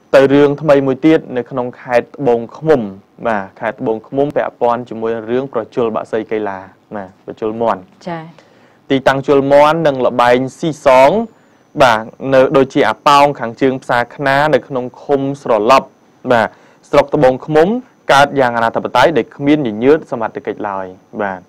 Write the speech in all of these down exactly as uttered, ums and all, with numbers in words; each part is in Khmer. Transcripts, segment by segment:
từ rương thay mùi tiết nơi không khai bông khmum mà khai bông khmum bẹ pon cho mùi rương pro chul bạ xây cây là mà pro chul mòn tì tăng chul mòn nâng là bài si sóng bà đôi chị à bao kháng trương xa khá nơi không khum sổ lập bà sọc bông khmum cả dạng là tập tái để miên nhìn nhớ xem mặt được kịch lời bà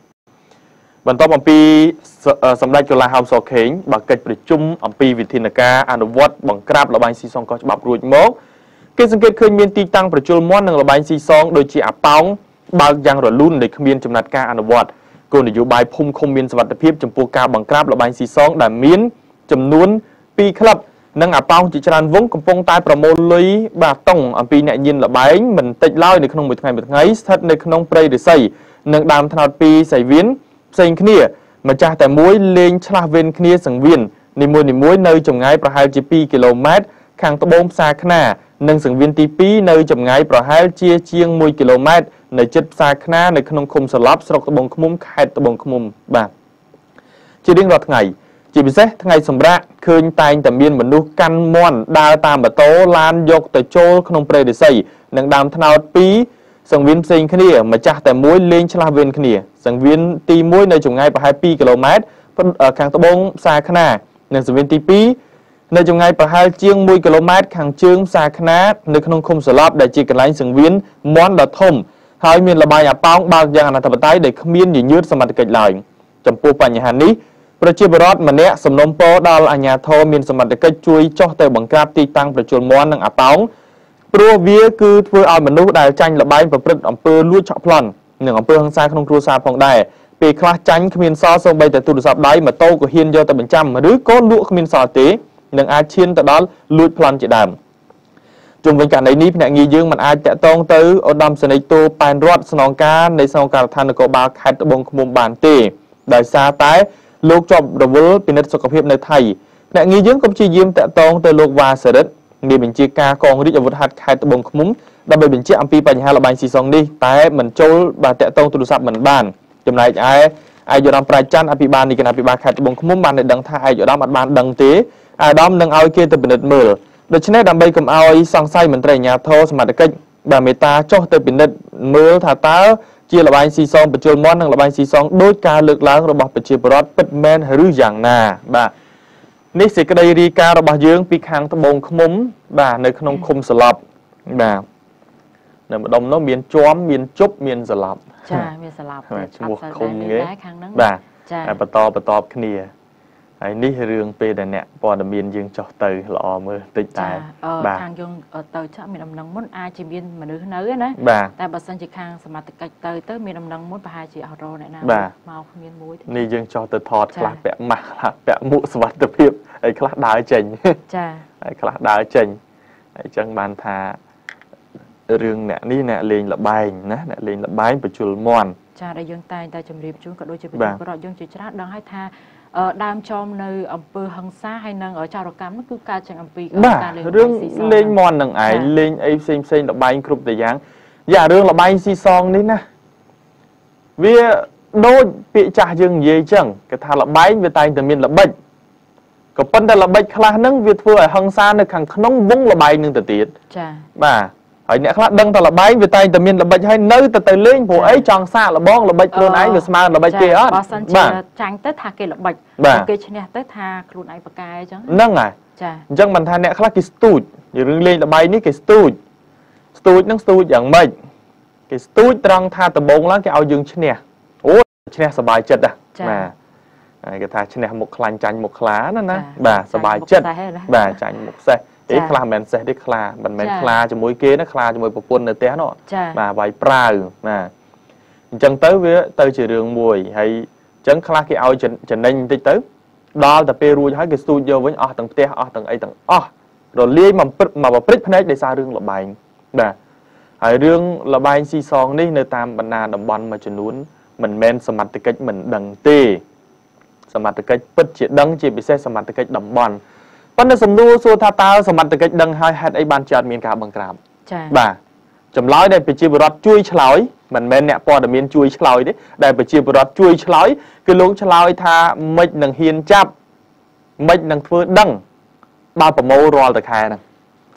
bản tómអំពីសម្ដេចកលាហោមសខេងបើកិច្ចប្រជុំអំពីវិធានការអនុវត្តបង្ក្រាបលបែងស៊ីសងកោះច្បាប់រួចមកគេសង្កេតឃើញមានទីតាំងប្រជុលមន់និងលបែងស៊ីសងដូចជាអាប៉ោងបើកយ៉ាងរលូនដោយគ្មានចំណាត់ការអនុវត្តគោលនយោបាយភូមិឃុំមានសុវត្ថិភាពចំពោះការបង្ក្រាបលបែងស៊ីសងដែលមានចំនួនពីរក្លឹបនិងអាប៉ោងជាច្រើនវងកំពុងតែប្រមូលលុយបាទតុងអំពីអ្នកញៀនលបែងមិនតិចឡើយនៅក្នុងមួយថ្ងៃមួយថ្ងៃស្ថិតនៅក្នុងព្រៃរិស័យនិងដើមថ្នោតពីសៃវៀនផ្សេងគ្នាម្ចាស់តែមួយលេងឆ្លាស់វេនគ្នាសង្វៀននីមួយនីមួយនៅចម្ងាយប្រហែលជាពីរគីឡូម៉ែត្រខាងត្បូងផ្សារខ្នានិងសង្វៀនទីពីរនៅចម្ងាយប្រហែលជាជាងមួយគីឡូម៉ែត្រនៅជិតផ្សារខ្នានៅក្នុងឃុំសឡប់ស្រុកត្បូងឃ្មុំខេត្តត្បូងឃ្មុំបាទជារៀងរាល់ថ្ងៃជាពិសេសថ្ងៃសម្រាប់ឃើញតែងតែមានមនុស្សកាន់មន់ដើរតាមម៉ូតូឡានយកទៅចូលក្នុងព្រៃរិស័យនិងដើមថ្នោតពីរសង្វៀនផ្សេងគ្នាម្ចាស់តែមួយលេងឆ្លាស់វេនគ្នាសង្វៀនទីមួយនៅចម្ងាយប្រហែលពីរគីឡូម៉ែត្រខាងត្បូងផ្សារខ្នានិងសង្វៀនទីពីរនៅចម្ងាយប្រហែលជាងមួយគីឡូម៉ែត្រខាងជើងផ្សារខ្នានៅក្នុងឃុំសឡប់ដែលជាកន្លែងសង្វៀនមន់ដ៏ធំហើយមានលបាយអាប៉ោងបើកយ៉ាងអនាធិបតេយ្យដែលគ្មានញញើតសមត្ថកិច្ចឡើយចំពោះបញ្ហានេះប្រជាពលរដ្ឋម្នាក់សំណូមពរដល់អាជ្ញាធរមានសមត្ថកិច្ចជួយចុះទៅបង្ក្រាបទីតាំងប្រជុលមន់និងអាប៉ោងព្រោះវាគឺធ្វើឲ្យមនុស្សដែលចាញ់លបែងប្រព្រឹត្តអំពើលួចឆក់ប្លន់និងអំពើហិង្សាក្នុងគ្រួសារផងដែរពេលខ្លះចាញ់គ្មានសល់សូម្បីតែទូរស័ព្ទដៃម៉ូតូក៏ហ៊ានយកទៅបញ្ចាំឬក៏លក់គ្មានសល់ទេនឹងអាចឈានទៅដល់លួចប្លន់ជាដើមជុំវិញករណីនេះភ្នាក់ងារយើងមិនអាចតាក់ទងទៅឧត្តមសេនីយ៍តូប៉ែនរតស្នងការនៃស្នងការដ្ឋាននគរបាលខេត្តត្បូងឃ្មុំបានទេដោយសារតែលោកជាប់រវល់ពិនិត្យសុខភាពនៅថៃភ្នាក់ងារយើងក៏ព្យាយាមតាក់ទងទៅលោកវ៉ាសេរិតនាយបញ្ជាការកងរាជអាវុធហត្ថខេត្តត្បូងឃ្មុំដើម្បីបញ្ជាក់អំពីបញ្ហាលបែងស៊ីសងនេះតែមិនចូលបាទតាក់ទងទូរស័ព្ទមិនបានចំណែកឯឯកឧត្តមប្រាជ្ញច័ន្ទអភិបាលនៃគណៈអភិបាលខេត្តត្បូងឃ្មុំបានដឹងថាឯកឧត្តមអត់បានដឹងទេអាដាមនឹងឲ្យគេទៅពិនិត្យមើលដូច្នេះដើម្បីកុំឲ្យសង្ស័យមន្ត្រីអាជ្ញាធរសមត្ថកិច្ចបាទមេត្តាចុះទៅពិនិត្យមើលថាតើជាលបែងស៊ីសងបញ្ជុលមន់និងលបែងស៊ីសងដោយការលើកឡើងរបស់ប្រជាពលរដ្ឋពិតមែនឬយ៉ាងណាបាទនេះសេចក្តីរាយការណ៍របស់យើងពីខាងត្បូងឃ្មុំបាទនៅក្នុងឃុំសឡប់បាទនៅម្ដុំនោះមានជាំមានជប់មានសឡប់ចាមានសឡប់ឈ្មោះឃុំគេបាទតែបន្តបន្តគ្នាហើយនេះរឿងពេលដែលអ្នកព័ត៌មានយើងចុះទៅល្អមើលតិចតែបាទខាងយើងទៅចាក់មានដំណឹងមុនអាចជាមានមនុស្សនៅណាតែបើសិនជាខាងសមត្ថកិច្ចទៅទៅមានដំណឹងមុនប្រហែលជាអត់រកអ្នកណាមកគ្មានមួយនេះយើងចុះទៅថតខ្លះពាក់ម៉ាស់ខ្លះពាក់មួកសុវត្ថិភាពហើយខ្លះដើរចេញចាហើយខ្លះដើរចេញហើយចឹងបានថារឿងអ្នកនេះអ្នកលេងលបែងណាអ្នកលេងលបែងបញ្ជុលមន់ចាដែលយើងតែងតែជម្រាបជូនក៏ដូចជាប្រជាពលរដ្ឋយើងជាច្រើនដឹងហើយថាដើមចំនៅអំពើហិង្សាហើយនឹងចោរកម្មនោះគឺកើតចេញអំពីការលេងរឿងលេងមន់នឹងឯងលេងអីផ្សេងផ្សេងលបែងគ្រប់តែយ៉ាងយ៉ារឿងលបែងស៊ីសងនេះណាវាដូចពាក្យចាស់យើងនិយាយចឹងគេថាលបែងវាតែងតែមានល្បិចក៏ប៉ុន្តែល្បិចខ្លះហ្នឹងវាធ្វើឲ្យហិង្សានៅខាងក្នុងវងលបែងនឹងទៅទៀតចាបាទហើយអ្នកខ្លះដឹងតែលបែងវាតែងតែមានល្បិចហើយនៅតែទៅលេងព្រោះអីចង់សាកល្បងល្បិចខ្លួនឯងវាស្មើល្បិចគេអត់បើសិនជាចាញ់ទៅថាគេល្បិចគេឈ្នះទៅថាខ្លួនឯងប្រកែអញ្ចឹងហ្នឹងហើយចាអញ្ចឹងមិនថាអ្នកខ្លះគេស្ទូចរឿងលេងល្បែងនេះគេស្ទូចស្ទូចហ្នឹងស្ទូចយ៉ាងម៉េចគេស្ទូចត្រង់ថាដំបងឡើងគេឲ្យយើងឈ្នះអូឈ្នះសบายចិត្តណាបាទហើយគេថាឈ្នះមុខខ្លាញ់ចាញ់មុខខ្លាណាណាបាទសบายចិត្តបាទចាញ់មុខសេះអីខ្លះមិនសេះទេខ្លាមិនមែនខ្លាជាមួយគេណាខ្លាជាមួយប្រពន្ធនៅផ្ទះនោះបាទវាយប្រាវបាទអញ្ចឹងទៅវាទៅជារឿងមួយហើយអញ្ចឹងខ្លះគេឲ្យចំណេញបន្តិចទៅដល់តែពេលរួចហើយគេស្ទូចយកវិញអស់ទាំងផ្ទះអស់ទាំងអីទាំងអស់រលាយមកព្រឹកមកប្រព្រឹត្តភ្នែកដោយសាររឿងលបែងបាទហើយរឿងលបែងស៊ីសងនេះនៅតាមបណ្ដាតំបន់មួយចំនួនមិនមែនសមត្ថកិច្ចមិនដឹងទេសមត្ថកិច្ចពិតជាដឹងជាពិសេសសមត្ថកិច្ចតំបន់ប៉ុន្តែសំណួរសួរថាតើសមត្ថកិច្ចដឹងហើយហេតុអីបានជាអត់មានការបង្ក្រាបចា៎បាទចម្លើយដែលប្រជាពលរដ្ឋជួយឆ្លើយមិនមែនអ្នកព័ត៌មានជួយឆ្លើយទេដែលប្រជាពលរដ្ឋជួយឆ្លើយគឺលោកឆ្លើយថាមិននឹងហ៊ានចាប់មិននឹងធ្វើដឹងបើប្រមូលរាល់តែខែហ្នឹងបាទ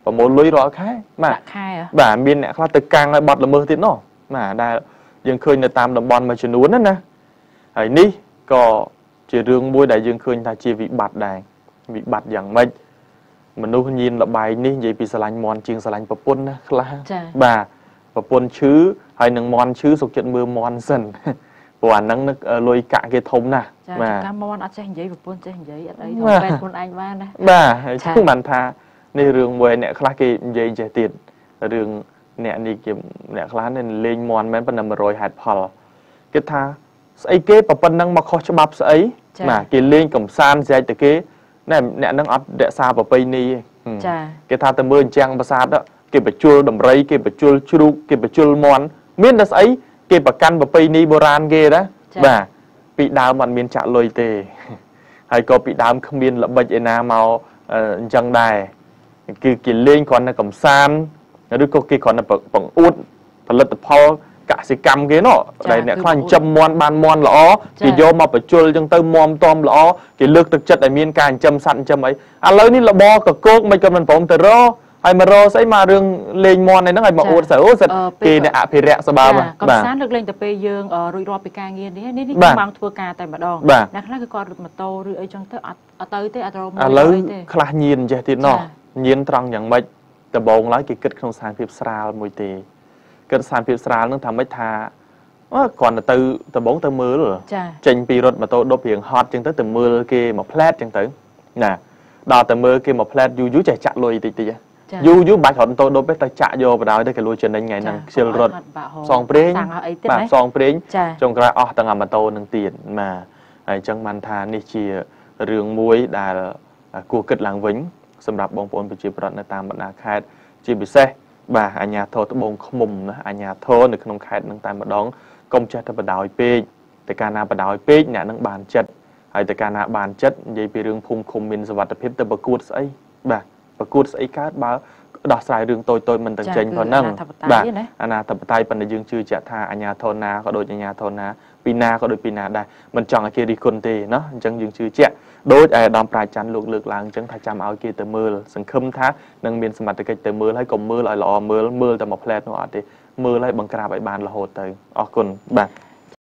ប្រមូលលុយរាល់ខែបាទខែបាទមានអ្នកខ្លះទៅកាំងឲ្យបាត់ល្មើសទៀតនោះបាទដែលយើងឃើញនៅតាមតំបន់មួយចំនួនណាហើយនេះក៏ជារឿងមួយដែលយើងឃើញថាជាវិបត្តិដែរវិបត្តិយ៉ាងម៉េចមនុស្សញៀនលបែងនេះនិយាយពីស្រឡាញ់មន់ជាងស្រឡាញ់ប្រពន្ធណាខ្លះបាទប្រពន្ធឈឺហើយនឹងមន់ឈឺសុខចិត្តមើលមន់សិនព្រោះអាហ្នឹងនឹកលុយកាក់គេធំណាស់បាទកាមន់អត់ចេះនិយាយប្រពន្ធចេះនិយាយអត់អីទៅបែបខ្លួនឯងបានណាបាទហើយគឺបានថានេះរឿងមួយអ្នកខ្លះគេនិយាយចេះទៀតរឿងអ្នកនេះគេអ្នកខ្លះនេះលេងមន់មែនប៉ុន្តែ100ហេតុផលគេថាស្អីគេប៉ុណ្ណឹងមកខុសច្បាប់ស្អីបាទគេលេងកំសាន្តស្រែកទៅគេណែអ្នកនឹងអត់រក្សាប្រពៃណីទេគេថាទៅមើលអញ្ចឹងប្រាសាទគេបញ្ជុលដំរីគេបញ្ជុលជ្រូកគេបញ្ជុលមន់មានតែស្អីគេប្រកាន់ប្រពៃណីបុរាណគេណាបាទពីដើមអត់មានចាក់លុយទេហើយក៏ពីដើមគ្មានល្បិចឯណាមកអញ្ចឹងដែរគឺគេលេងគ្រាន់តែកំសាន្តឬក៏គេគ្រាន់តែបង្អួតផលិតផលកសិកម្មគេនោះដែលអ្នកខ្លះចិញ្ចឹមមន់បានមន់ល្អគេយកមកបញ្ជុលអញ្ចឹងទៅមមតំល្អគេលើកទឹកចិត្តឲ្យមានការចិញ្ចឹមសត្វចិញ្ចឹមអីឥឡូវនេះលបកកោកមិនក៏មិនព្រមទៅរកហើយមករកស្អីមករឿងលេងមន់ហ្នឹងឲ្យមកអួតស្អីអូសិតគេអ្នកអភិរក្សសបើបាទកំសាន្តលើកលែងទៅពេលយើងរួចរាល់ពីការងារនេះនេះគឺមកធ្វើការតែម្ដងអ្នកខ្លះគឺគាត់រត់ម៉ូតូឬអីចឹងទៅអត់អត់ទៅទេអត់រកមកឥឡូវខ្លះញៀនចេះទៀតណោះញៀនត្រង់យ៉ាងម៉េចដំបងឡើយគេគិតក្នុងស្ថានភាពស្រាលមួយទេគិតស្ថានភាពស្រាលនឹងថាម៉េចថាគ្រាន់តែទៅដំបងទៅមើលចេញពីរថម៉ូតូដប់រៀងហត់ចឹងទៅទៅមើលគេមកផ្លែតចឹងទៅណាដល់ទៅមើលគេមកផ្លែតយូរយូរចេះចាក់លុយតិចតិចយូរយូរបាច់រត់ម៉ូតូដប់ទេទៅចាក់យកបណ្ដោយទៅគេលួចចំណេញថ្ងៃហ្នឹងខ្ជិលរត់សងព្រេងបាទសងព្រេងចុងក្រោយអស់ទាំងអាម៉ូតូនឹងទៀតបាទហើយអញ្ចឹងបានថានេះជារឿងមួយដែលគួរគិតឡើងវិញសម្រាប់បងប្អូនប្រជាពលរដ្ឋនៅតាមបណ្ដាខេត្តជាពិសេសបាទអាជ្ញាធរត្បូងឃ្មុំណាអាជ្ញាធរនៅក្នុងខេត្តនឹងតែម្ដងកុំចេះតែបដ ாய் ពេកតែកាលណាបដ ாய் ពេកអ្នកនឹងបានចិត្តហើយតែកាលណាបានចិត្តនិយាយពីរឿងភូមិឃុំមានសុវត្ថិភាពទៅប្រកួតស្អីបាទប្រកួតស្អីកើតបើដោះស្រាយរឿងតូចតូចមិនទាំងចេញប៉ុណ្ណឹងបាទអាណាធិបតេយ្យប៉ុន្តែយើងជឿជាក់ថាអាជ្ញាធរណាក៏ដូចអាជ្ញាធរណាពីណាក៏ដូចពីណាដែរមិនចង់ឲ្យគេរិះគន់ទេណាអញ្ចឹងយើងជឿជាក់ដូចឯកឧត្តមប្រាជ្ញច័ន្ទលោកលើកឡើងអញ្ចឹងថាចាំឲ្យគេទៅមើលសង្ឃឹមថានឹងមានសមត្ថកិច្ចទៅមើលហើយកុំមើលឲ្យល្អមើលមើលតែមកផ្លែតនោះអត់ទេមើលឲ្យបង្ក្រាបឲ្យបានរហូតទៅអរគុណបាទ